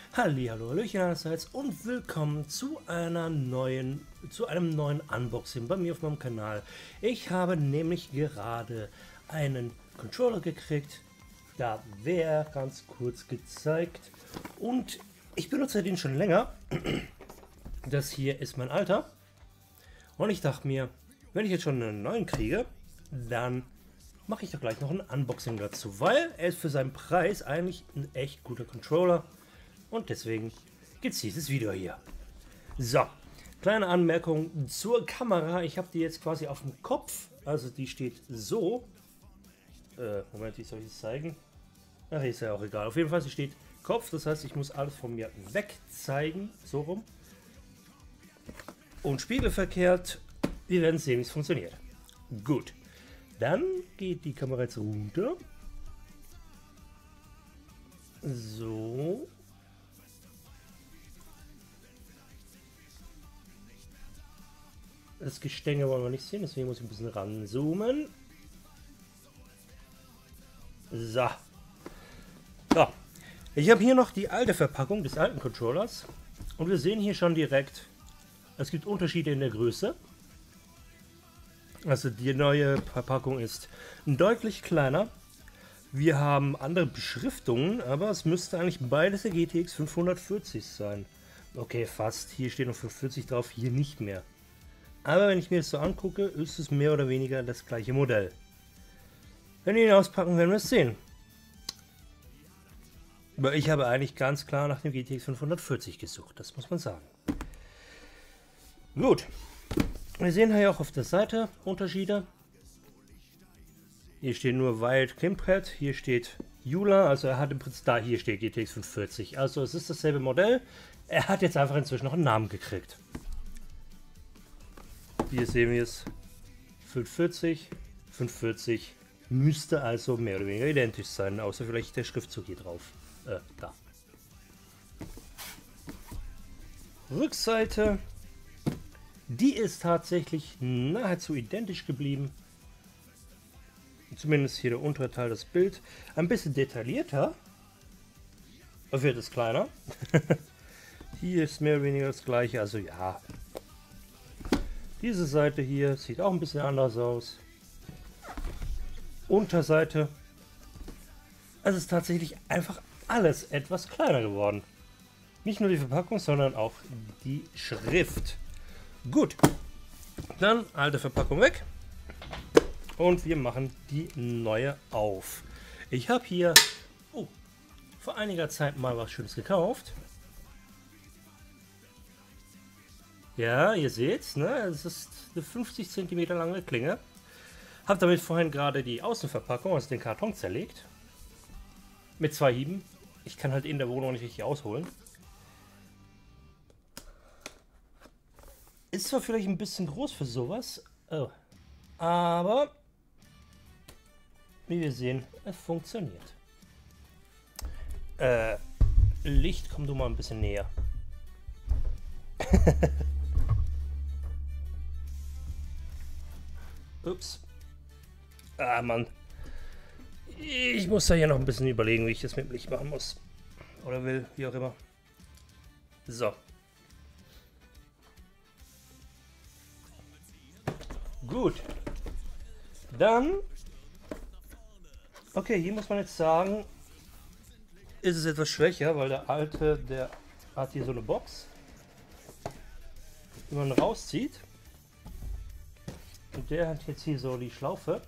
Hallihallo, Hallöchen allerseits und willkommen zu einem neuen Unboxing bei mir auf meinem Kanal. Ich habe nämlich gerade einen Controller gekriegt, da wäre ganz kurz gezeigt, und ich benutze den schon länger. Das hier ist mein alter und ich dachte mir, wenn ich jetzt schon einen neuen kriege, dann mache ich doch gleich noch ein Unboxing dazu, weil er ist für seinen Preis eigentlich ein echt guter Controller. Und deswegen gibt es dieses Video hier. So, kleine Anmerkung zur Kamera. Ich habe die jetzt quasi auf dem Kopf. Also die steht so. Moment, wie soll ich es zeigen? Ach, ist ja auch egal. Auf jeden Fall, sie steht Kopf. Das heißt, ich muss alles von mir weg zeigen. So rum. Und spiegelverkehrt. Wir werden sehen, wie es funktioniert. Gut. Dann geht die Kamera jetzt runter. So. Das Gestänge wollen wir nicht sehen, deswegen muss ich ein bisschen ranzoomen. So. So. Ich habe hier noch die alte Verpackung des alten Controllers. Und wir sehen hier schon direkt, es gibt Unterschiede in der Größe. Also die neue Verpackung ist deutlich kleiner. Wir haben andere Beschriftungen, aber es müsste eigentlich beides der GTX 540 sein. Okay, fast. Hier steht noch 540 drauf, hier nicht mehr. Aber wenn ich mir das so angucke, ist es mehr oder weniger das gleiche Modell. Wenn wir ihn auspacken, werden wir es sehen. Aber ich habe eigentlich ganz klar nach dem GTX 540 gesucht, das muss man sagen. Gut. Wir sehen hier auch auf der Seite Unterschiede. Hier steht nur Wild Klimpret, hier steht Jula, also er hat im Prinzip, da hier steht GTX 540. Also es ist dasselbe Modell, er hat jetzt einfach inzwischen noch einen Namen gekriegt. Hier sehen wir es, 540 müsste also mehr oder weniger identisch sein, außer vielleicht der Schriftzug hier drauf. Da. Rückseite, die ist tatsächlich nahezu identisch geblieben. Zumindest hier der untere Teil, das Bild. Ein bisschen detaillierter. Wird es kleiner. Hier ist mehr oder weniger das gleiche, also ja. Diese Seite hier sieht auch ein bisschen anders aus. Unterseite. Es ist tatsächlich einfach alles etwas kleiner geworden. Nicht nur die Verpackung, sondern auch die Schrift. Gut. Dann alte Verpackung weg. Und wir machen die neue auf. Ich habe hier vor einiger Zeit mal was Schönes gekauft. Ja, ihr seht's, ne? Es ist eine 50 cm lange Klinge. Habe damit vorhin gerade die Außenverpackung, also den Karton, zerlegt. Mit 2 Hieben. Ich kann halt in der Wohnung nicht richtig ausholen. Ist zwar vielleicht ein bisschen groß für sowas, aber wie wir sehen, es funktioniert. Licht, komm du mal ein bisschen näher. Ups. Ah, Mann. Ich muss da hier noch ein bisschen überlegen, wie ich das mit dem Licht machen muss. Oder will, wie auch immer. So. Gut. Dann. Okay, hier muss man jetzt sagen, ist es etwas schwächer, weil der alte, der hat hier so eine Box, die man rauszieht. Und der hat jetzt hier so die Schlaufe.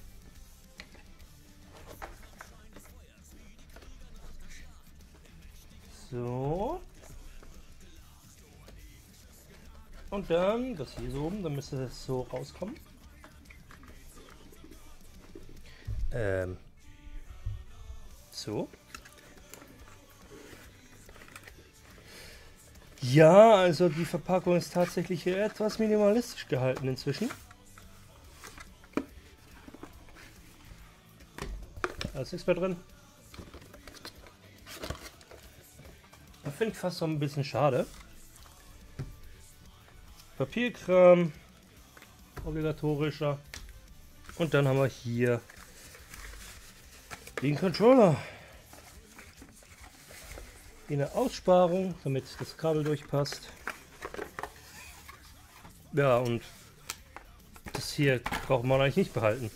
So. Und dann das hier so oben, dann müsste das so rauskommen. So. Ja, also die Verpackung ist tatsächlich etwas minimalistisch gehalten inzwischen. Da ist nichts mehr drin. Das finde ich fast so ein bisschen schade. Papierkram, obligatorischer. Und dann haben wir hier den Controller. hier eine Aussparung, damit das Kabel durchpasst. Ja, und das hier braucht man eigentlich nicht behalten.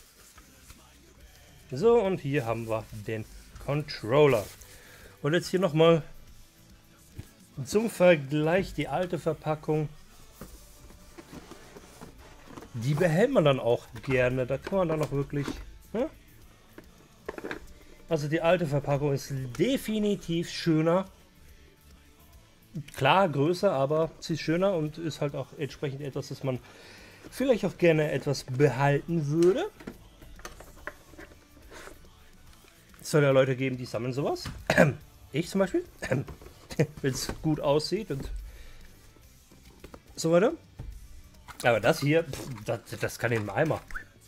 So, und hier haben wir den Controller. Und jetzt hier nochmal zum Vergleich die alte Verpackung. Die behält man dann auch gerne. Da kann man dann auch wirklich... Ja? Also die alte Verpackung ist definitiv schöner. Klar, größer, aber sie ist schöner und ist halt auch entsprechend etwas, das man vielleicht auch gerne etwas behalten würde. Es soll ja Leute geben, die sammeln sowas. Ich zum Beispiel. Wenn es gut aussieht und so weiter. Aber das hier, das kann in den Eimer.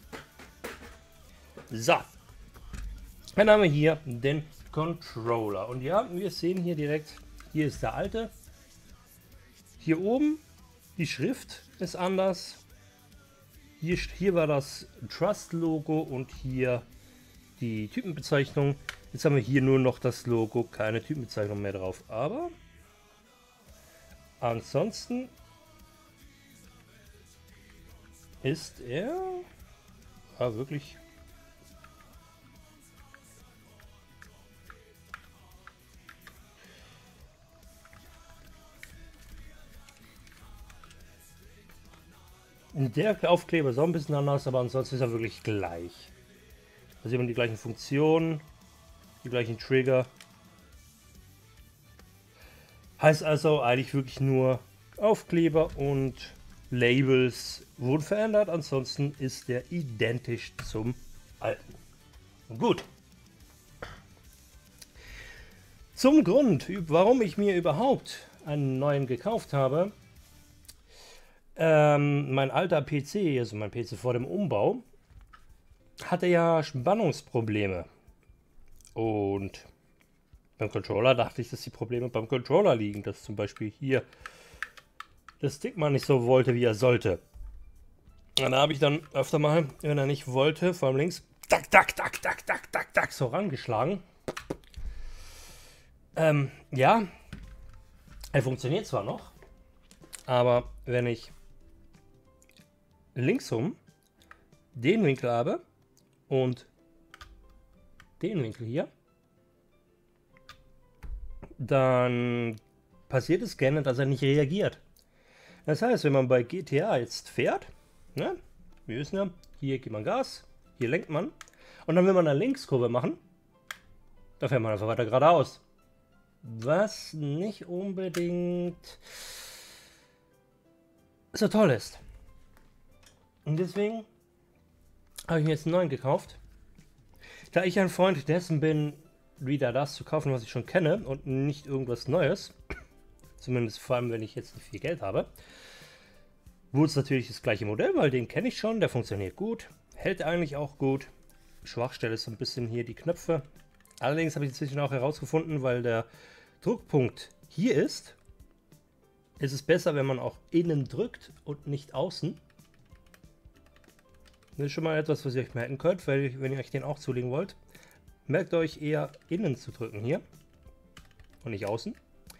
So. Dann haben wir hier den Controller. Und ja, wir sehen hier direkt, hier ist der alte. Hier oben, die Schrift ist anders. Hier war das Trust-Logo und hier die Typenbezeichnung. Jetzt haben wir hier nur noch das Logo, keine Typenbezeichnung mehr drauf. Aber ansonsten ist er wirklich der Aufkleber ist auch ein bisschen anders, aber ansonsten ist er wirklich gleich. Da sieht man die gleichen Funktionen, die gleichen Trigger. Heißt also eigentlich wirklich nur Aufkleber und Labels wurden verändert, ansonsten ist der identisch zum alten. Gut. Zum Grund, warum ich mir überhaupt einen neuen gekauft habe. Mein alter PC, also mein PC vor dem Umbau, hatte ja Spannungsprobleme. Und beim Controller dachte ich, dass die Probleme beim Controller liegen, dass zum Beispiel hier der Stick mal nicht so wollte, wie er sollte. Und da habe ich dann öfter mal, wenn er nicht wollte, vor allem links, tak, tak, tak, tak, tak, tak, tak, so rangeschlagen. Ja, er funktioniert zwar noch, aber wenn ich linksum den Winkel habe und den Winkel hier, dann passiert es gerne, dass er nicht reagiert. Das heißt, wenn man bei GTA jetzt fährt, ne, wir wissen ja, hier gibt man Gas, hier lenkt man und dann will man eine Linkskurve machen, da fährt man einfach weiter geradeaus. Was nicht unbedingt so toll ist. Und deswegen habe ich mir jetzt einen neuen gekauft. Da ich ein Freund dessen bin, wieder das zu kaufen, was ich schon kenne und nicht irgendwas Neues, zumindest vor allem, wenn ich jetzt nicht viel Geld habe, wurde es natürlich das gleiche Modell, weil den kenne ich schon, der funktioniert gut, hält eigentlich auch gut. Schwachstelle ist so ein bisschen hier die Knöpfe. Allerdings habe ich inzwischen auch herausgefunden, weil der Druckpunkt hier ist es besser, wenn man auch innen drückt und nicht außen. Das ist schon mal etwas, was ihr euch merken könnt, weil wenn ihr euch den auch zulegen wollt, merkt euch eher innen zu drücken hier und nicht außen.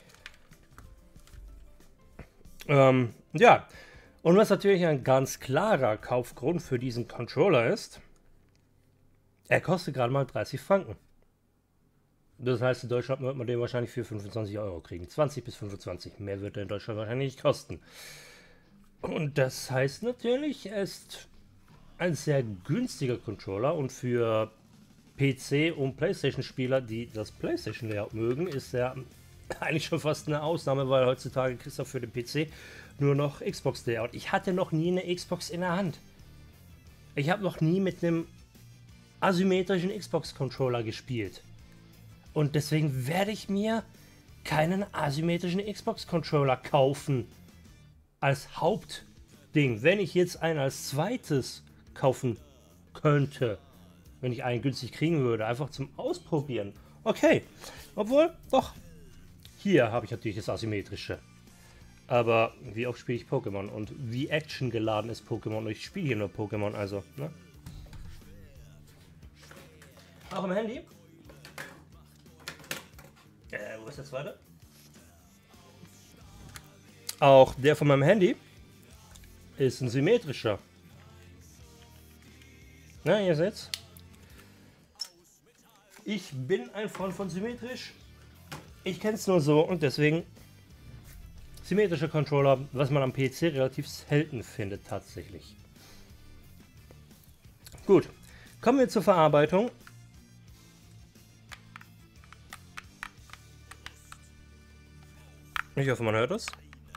Ja, und was natürlich ein ganz klarer Kaufgrund für diesen Controller ist, er kostet gerade mal 30 Franken. Das heißt, in Deutschland wird man den wahrscheinlich für 25 Euro kriegen. 20 bis 25. Mehr wird er in Deutschland wahrscheinlich nicht kosten. Und das heißt natürlich, er ist ein sehr günstiger Controller und für PC- und Playstation-Spieler, die das Playstation-Layout mögen, ist er eigentlich schon fast eine Ausnahme, weil heutzutage kriegst du für den PC nur noch Xbox-Layout. Ich hatte noch nie eine Xbox in der Hand. Ich habe noch nie mit einem asymmetrischen Xbox-Controller gespielt. Und deswegen werde ich mir keinen asymmetrischen Xbox-Controller kaufen als Hauptding. Wenn ich jetzt einen als zweites kaufen könnte, wenn ich einen günstig kriegen würde, einfach zum Ausprobieren. Okay, obwohl, doch, hier habe ich natürlich das Asymmetrische. Aber wie oft spiele ich Pokémon und wie actiongeladen ist Pokémon und ich spiele hier nur Pokémon, also, ne? Auch im Handy. Wo ist der zweite? Auch der von meinem Handy ist ein symmetrischer. Na, ihr seht's. Ich bin ein Freund von symmetrisch. Ich kenne es nur so und deswegen symmetrischer Controller, was man am PC relativ selten findet tatsächlich. Gut, kommen wir zur Verarbeitung. Ich hoffe, man hört es.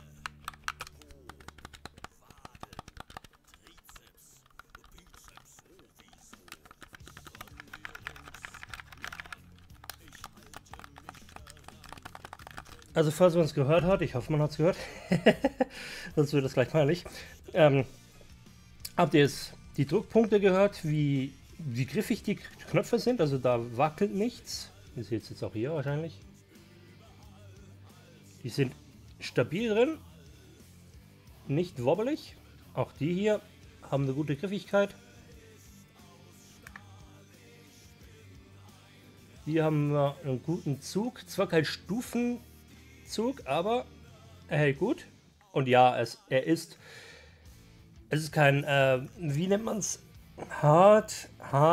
Also falls man es gehört hat, ich hoffe, man hat es gehört, sonst wird das gleich peinlich. Habt ihr jetzt die Druckpunkte gehört, wie griffig die Knöpfe sind? Also da wackelt nichts. Ihr seht es jetzt auch hier wahrscheinlich. Die sind stabil drin, nicht wobbelig. Auch die hier haben eine gute Griffigkeit. Hier haben wir einen guten Zug, zwar kein Stufenzug, aber er hält gut. Und ja, es ist kein, wie nennt man es? Hart.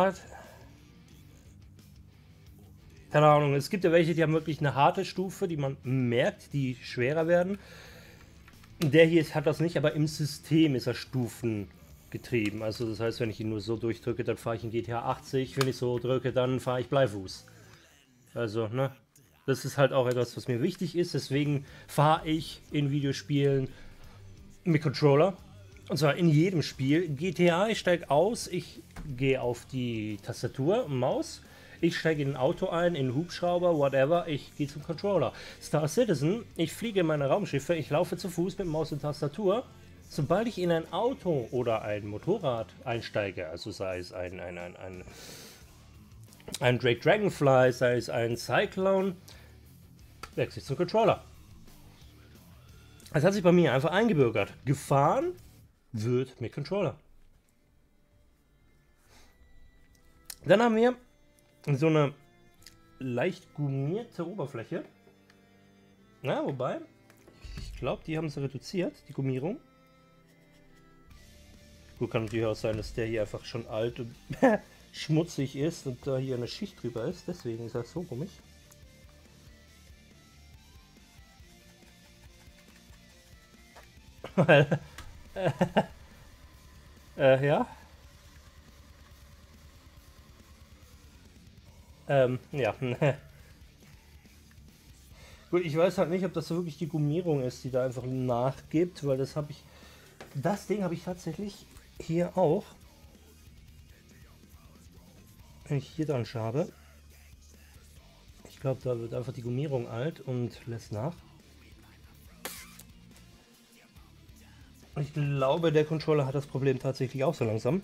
Keine Ahnung, es gibt ja welche, die haben wirklich eine harte Stufe, die man merkt, die schwerer werden. Der hier hat das nicht, aber im System ist er stufengetrieben. Also das heißt, wenn ich ihn nur so durchdrücke, dann fahre ich in GTA 80. Wenn ich so drücke, dann fahre ich Bleifuß. Also, ne? Das ist halt auch etwas, was mir wichtig ist. Deswegen fahre ich in Videospielen mit Controller. Und zwar in jedem Spiel. GTA, ich steige aus, ich gehe auf die Tastatur und Maus. Ich steige in ein Auto ein, in einen Hubschrauber, whatever, ich gehe zum Controller. Star Citizen, ich fliege in meine Raumschiffe, ich laufe zu Fuß mit Maus und Tastatur. Sobald ich in ein Auto oder ein Motorrad einsteige, also sei es ein Drake Dragonfly, sei es ein Cyclone, wechsle ich zum Controller. Das hat sich bei mir einfach eingebürgert. Gefahren wird mit Controller. Dann haben wir so eine leicht gummierte Oberfläche. Na, wobei, ich glaube, die haben sie reduziert, die Gummierung. Gut, kann natürlich auch sein, dass der hier einfach schon alt und schmutzig ist und da hier eine Schicht drüber ist. Deswegen ist das so gummig. Ja. Ja. Gut, ich weiß halt nicht, ob das so wirklich die Gummierung ist, die da einfach nachgibt, weil das habe ich. Das Ding habe ich tatsächlich hier auch. Wenn ich hier dran schabe. Ich glaube, da wird einfach die Gummierung alt und lässt nach. Ich glaube, der Controller hat das Problem tatsächlich auch so langsam.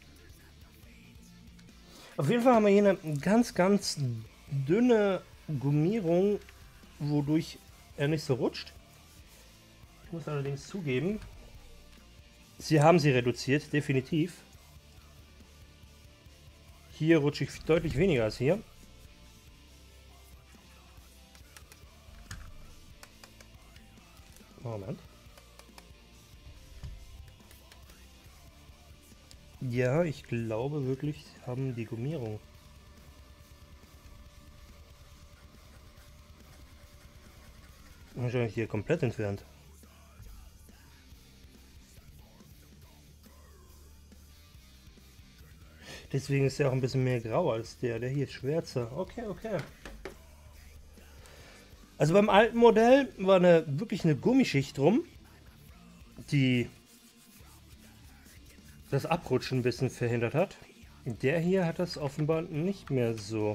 Auf jeden Fall haben wir hier eine ganz dünne Gummierung, wodurch er nicht so rutscht. Ich muss allerdings zugeben, sie haben sie reduziert, definitiv. Hier rutsche ich deutlich weniger als hier. Moment. Ja, ich glaube wirklich, haben die Gummierung. Wahrscheinlich hier komplett entfernt. Deswegen ist er auch ein bisschen mehr grau als der. Der hier ist schwärzer. Okay. Also beim alten Modell war wirklich eine Gummischicht drum, die das Abrutschen ein bisschen verhindert hat. Der hier hat das offenbar nicht mehr so.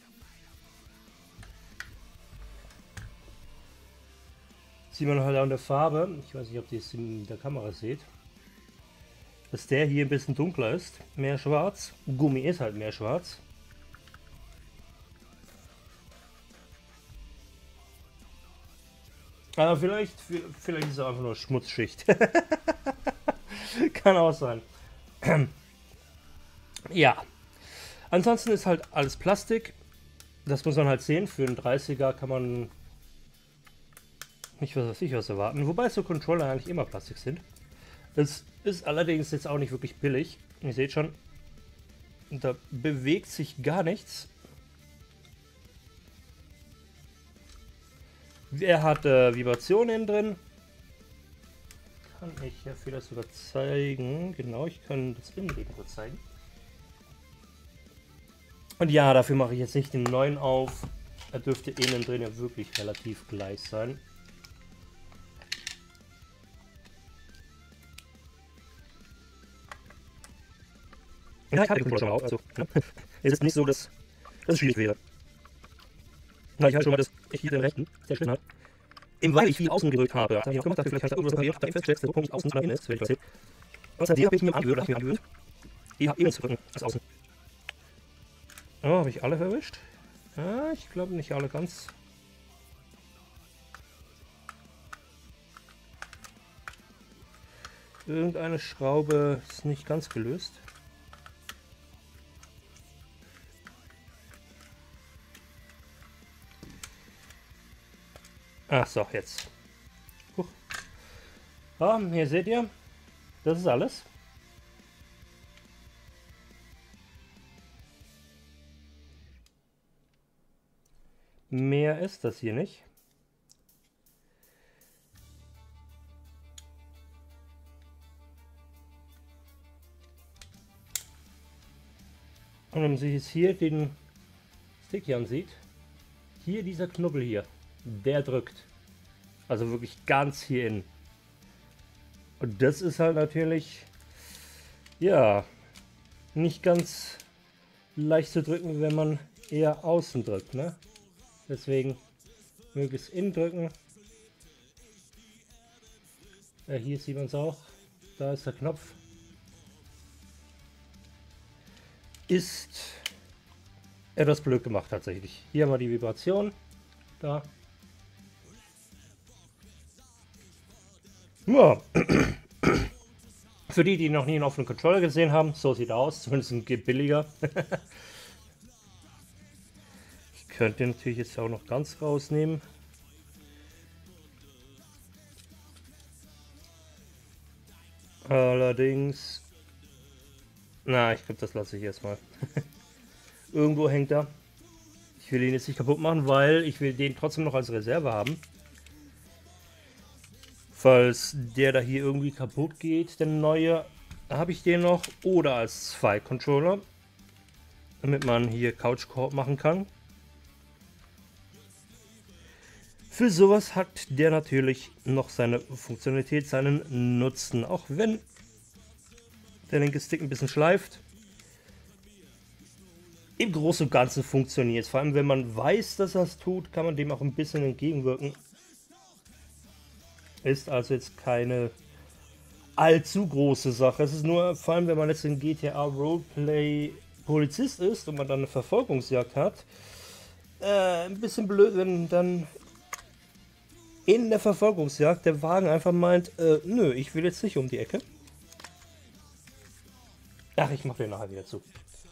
Sieht man halt an der Farbe, ich weiß nicht, ob ihr es in der Kamera seht, dass der hier ein bisschen dunkler ist, mehr schwarz. Gummi ist halt mehr schwarz. Aber vielleicht ist es einfach nur Schmutzschicht. Kann auch sein. Ja. Ansonsten ist halt alles Plastik. Das muss man halt sehen. Für einen 30er kann man nicht was weiß ich was erwarten. Wobei so Controller eigentlich immer Plastik sind. Es ist allerdings jetzt auch nicht wirklich billig. Ihr seht schon, da bewegt sich gar nichts. Er hat Vibrationen drin. Kann ich ja vielleicht sogar zeigen. Genau, ich kann das Innenleben kurz zeigen. Und ja, dafür mache ich jetzt nicht den neuen auf. Er dürfte innen drin ja wirklich relativ gleich sein. Ja, ich halte den Controller schon auf. Also, es ist nicht so, dass es schwierig wäre. Na, ich halte schon mal, dass ich hier den rechten, der Schlimm hat. Eben weil ich viel außen gedrückt habe. Das habe ich auch gemacht, dafür vielleicht irgendwas repariert, habe ich festgestellt, dass der Druck nicht außen sondern innen ist, werde ich erzählt. Außerdem habe ich mir angewöhnt, die innen zu drücken, als außen. Oh, habe ich alle erwischt? Ja, ich glaube nicht alle ganz. Irgendeine Schraube ist nicht ganz gelöst. Ach so, jetzt. Huch. Ah, hier seht ihr, das ist alles. Mehr ist das hier nicht. Und wenn man sich jetzt hier den Stick hier ansieht, hier dieser Knubbel hier, der drückt. Also wirklich ganz hier innen. Und das ist halt natürlich, ja, nicht ganz leicht zu drücken, wenn man eher außen drückt, ne? Deswegen möglichst innen drücken. Hier sieht man es auch. Da ist der Knopf. Ist etwas blöd gemacht tatsächlich. Hier haben wir die Vibration. Da. Ja. Für die, die noch nie einen offenen Controller gesehen haben, so sieht er aus. Zumindest ein billiger. Ich könnte den natürlich jetzt auch noch ganz rausnehmen. Allerdings... Na, ich glaube, das lasse ich erstmal. Irgendwo hängt er. Ich will ihn jetzt nicht kaputt machen, weil ich will den trotzdem noch als Reserve haben. Falls der da hier irgendwie kaputt geht, der neue, habe ich den noch. Oder als 2 Controller. Damit man hier Couch Koop machen kann. Für sowas hat der natürlich noch seine Funktionalität, seinen Nutzen. Auch wenn der linke Stick ein bisschen schleift. Im Großen und Ganzen funktioniert es. Vor allem, wenn man weiß, dass er es tut, kann man dem auch ein bisschen entgegenwirken. Ist also jetzt keine allzu große Sache. Es ist nur, vor allem, wenn man jetzt in GTA Roleplay Polizist ist und man dann eine Verfolgungsjagd hat, ein bisschen blöd, wenn dann in der Verfolgungsjagd der Wagen einfach meint, nö, ich will jetzt nicht um die Ecke. Ach, ich mache den nachher wieder zu.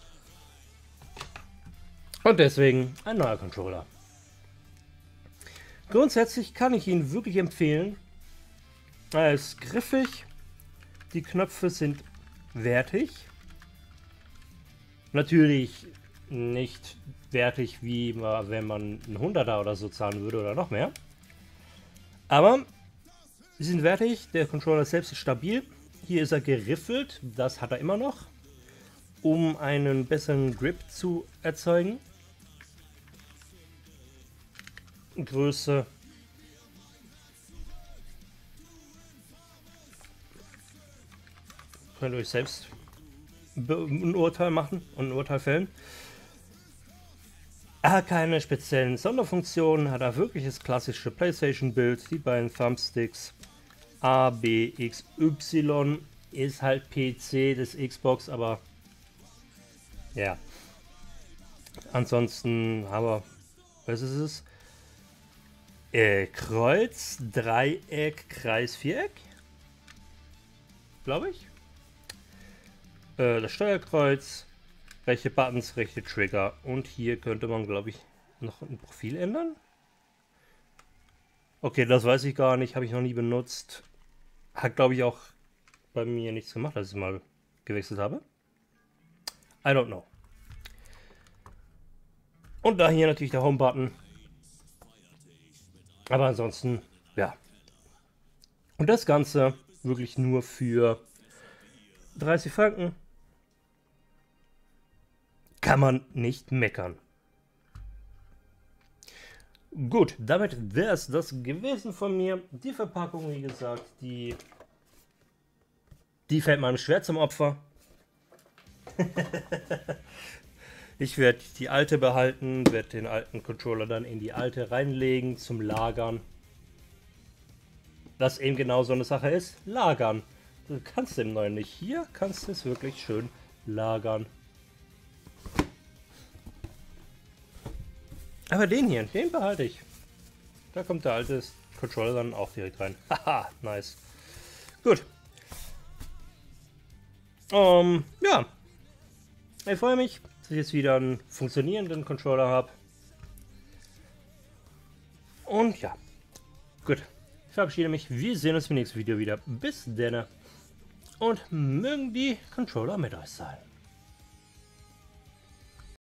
Und deswegen ein neuer Controller. Grundsätzlich kann ich ihn wirklich empfehlen. Er ist griffig. Die Knöpfe sind wertig. Natürlich nicht wertig, wie wenn man einen 100er oder so zahlen würde oder noch mehr. Aber sie sind wertig. Der Controller selbst ist stabil. Hier ist er geriffelt. Das hat er immer noch. Um einen besseren Grip zu erzeugen. Größe. Könnt ihr euch selbst ein Urteil machen und ein Urteil fällen. Er hat keine speziellen Sonderfunktionen, hat er wirklich das klassische PlayStation-Bild, die beiden Thumbsticks A, B, X, Y, ist halt PC des Xbox, aber ja. Ansonsten haben wir, was ist es? Kreuz, Dreieck, Kreis, Viereck, glaube ich. Das Steuerkreuz, rechte Buttons, rechte Trigger und hier könnte man, glaube ich, noch ein Profil ändern? Okay, das weiß ich gar nicht. Habe ich noch nie benutzt. Hat, glaube ich, auch bei mir nichts gemacht, als ich mal gewechselt habe. I don't know. Und da hier natürlich der Home-Button. Aber ansonsten, ja. Und das Ganze wirklich nur für 30 Franken. Kann man nicht meckern. Gut, damit wäre es das gewesen von mir. Die Verpackung, wie gesagt, die fällt meinem schwer zum Opfer. Ich werde die alte behalten, werde den alten Controller dann in die alte reinlegen zum Lagern. Was eben genau so eine Sache ist, lagern. Du kannst im neuen nicht. Hier kannst du es wirklich schön lagern. Aber den hier, den behalte ich. Da kommt der alte Controller dann auch direkt rein. Haha, nice. Gut. Ja. Ich freue mich, dass ich jetzt wieder einen funktionierenden Controller habe. Und ja. Gut. Ich verabschiede mich. Wir sehen uns im nächsten Video wieder. Bis dann. Und mögen die Controller mit euch sein.